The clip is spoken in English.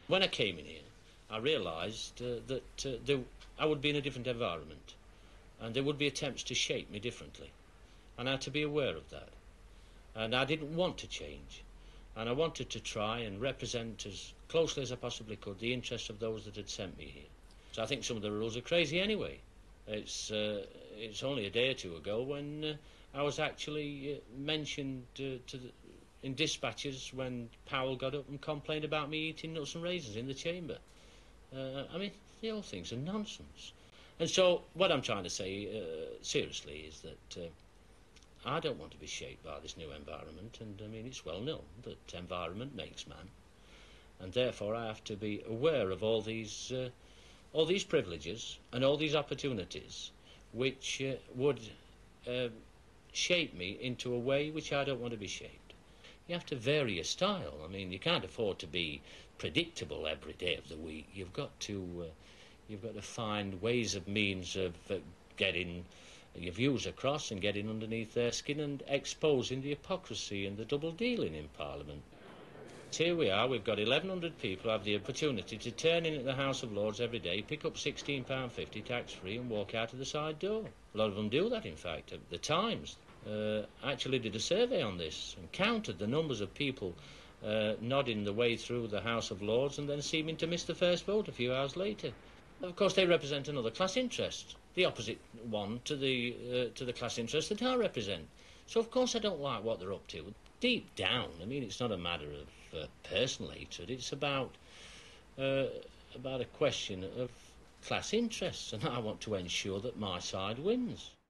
When I came in here, I realised that I would be in a different environment, and there would be attempts to shape me differently, and I had to be aware of that. And I didn't want to change, and I wanted to try and represent as closely as I possibly could the interests of those that had sent me here. So I think some of the rules are crazy anyway. It's only a day or two ago when I was actually mentioned in dispatches when Powell got up and complained about me eating nuts and raisins in the chamber. I mean, the whole thing's a nonsense. And so what I'm trying to say, seriously, is that I don't want to be shaped by this new environment, and I mean, it's well known that environment makes man, and therefore I have to be aware of all these privileges and all these opportunities which would shape me into a way which I don't want to be shaped. You have to vary your style. I mean, you can't afford to be predictable every day of the week. You've got to find ways of means of getting your views across and getting underneath their skin and exposing the hypocrisy and the double dealing in Parliament. Here we are, we've got 1,100 people who have the opportunity to turn in at the House of Lords every day, pick up £16.50 tax-free and walk out of the side door. A lot of them do that, in fact. The Times actually did a survey on this and counted the numbers of people nodding the way through the House of Lords and then seeming to miss the first vote a few hours later. Of course, they represent another class interest, the opposite one to the class interest that I represent. So, of course, I don't like what they're up to. Deep down, I mean, it's not a matter of personal hatred. It's about a question of class interests, and I want to ensure that my side wins.